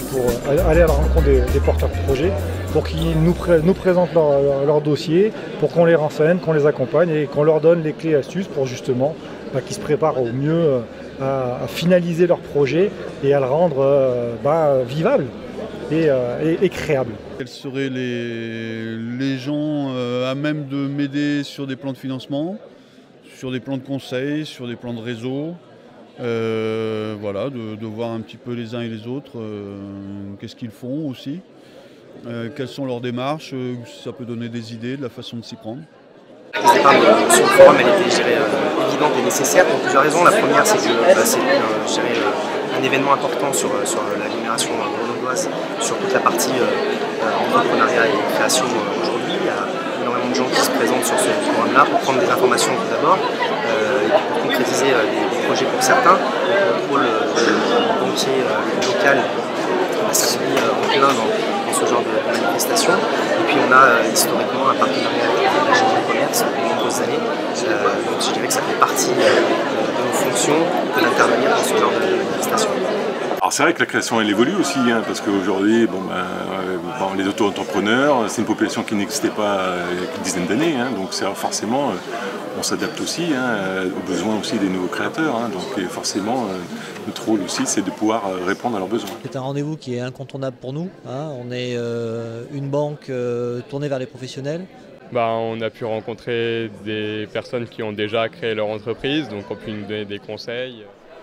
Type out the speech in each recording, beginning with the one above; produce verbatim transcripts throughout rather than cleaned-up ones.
pour aller à la rencontre des, des porteurs de projets, pour qu'ils nous, pré nous présentent leur, leur, leur dossier, pour qu'on les renseigne, qu'on les accompagne et qu'on leur donne les clés et astuces pour justement bah, qu'ils se préparent au mieux à, à finaliser leur projet et à le rendre euh, bah, vivable et, euh, et, et créable. Quels seraient les, les gens euh, à même de m'aider sur des plans de financement, sur des plans de conseil, sur des plans de réseau, euh, voilà, de, de voir un petit peu les uns et les autres, euh, qu'est-ce qu'ils font aussi, euh, quelles sont leurs démarches, euh, ça peut donner des idées de la façon de s'y prendre. La prise d'épargne sur le forum, elle était, je dirais, euh, évidente et nécessaire pour plusieurs raisons. La première, c'est que bah, c'est euh, je dirais, euh, un événement important sur, sur l'agglomération grenobloise, sur toute la partie euh, entrepreneuriat et création euh, aujourd'hui. Il y a énormément de gens qui se présentent sur ce forum-là pour prendre des informations tout d'abord, euh, et puis pour concrétiser euh, des, des projets pour certains. Donc, le rôle euh, banquier euh, local bah, s'appuie euh, en plein dans, dans ce genre de, de manifestation. Et puis on a euh, historiquement un partenariat avec la Chambre de commerce depuis de nombreuses années. Euh, donc je dirais que ça fait partie euh, de nos fonctions que d'intervenir dans ce genre de, de manifestation. Alors c'est vrai que la création elle évolue aussi, hein, parce qu'aujourd'hui bon, ben, euh, bon, les auto-entrepreneurs, c'est une population qui n'existait pas euh, il y a une dizaine d'années, hein, donc forcément euh, on s'adapte aussi hein, aux besoins aussi des nouveaux créateurs, hein, donc forcément euh, notre rôle aussi c'est de pouvoir euh, répondre à leurs besoins. C'est un rendez-vous qui est incontournable pour nous, hein. On est euh, une banque euh, tournée vers les professionnels. Bah, on a pu rencontrer des personnes qui ont déjà créé leur entreprise, donc ont pu nous donner des conseils.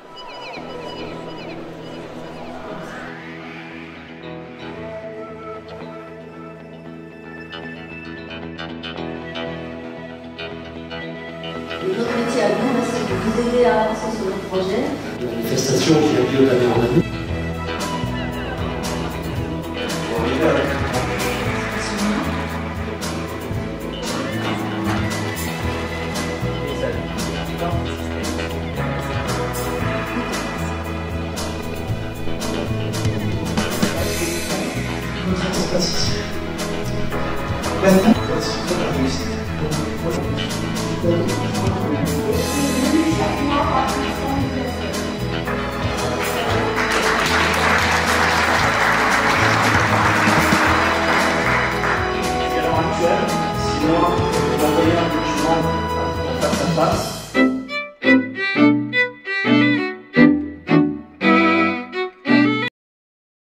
Notre métier à nous, c'est de vous aider à avancer sur notre projet. Une manifestation qui a lieu d'année en année. Maintenant, c'est la réussite. Sinon, on va envoyer un document face à face.